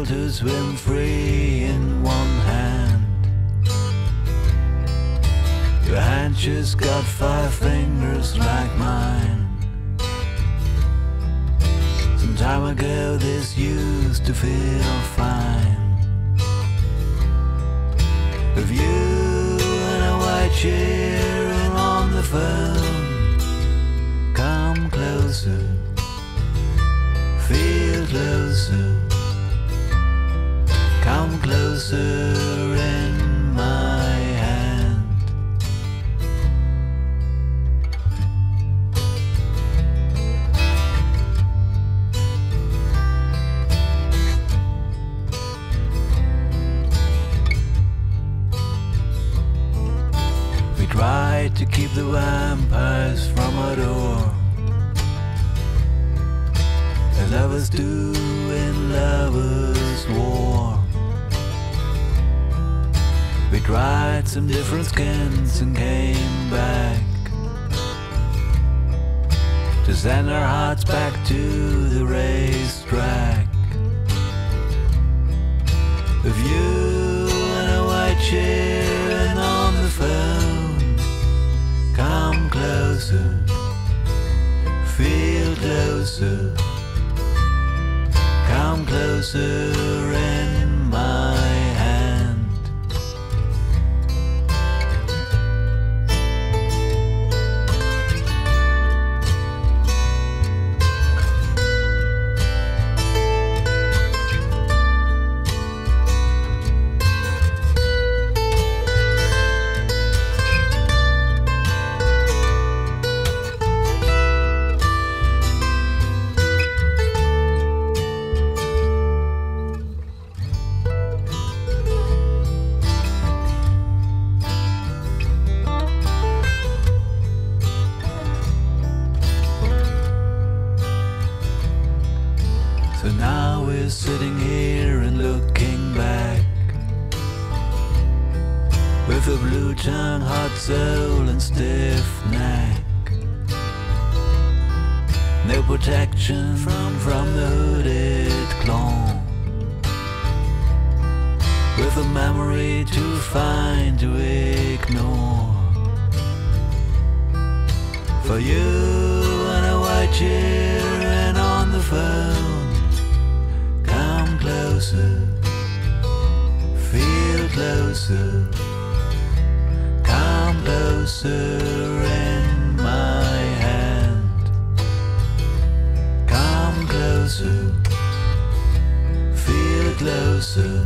to swim free in one hand. Your hand just got 5 fingers like mine. Some time ago this used to feel fine. With you in a white chair and on the phone. Come closer, feel closer. Come closer in my hand. We tried to keep the vampires from our door, as lovers do in lovers' war. We tried some different skins and came back to send our hearts back to the racetrack. With you in a white chair and on the phone. Come closer, feel closer. Come closer in my hand. So now we're sitting here and looking back, with a blue tongue, hot soul and stiff neck. No protection from the hooded clone, with a memory too fine to ignore. For you in a white chair and on the phone. Come closer, feel closer. Come closer in my hand. Come closer, feel closer.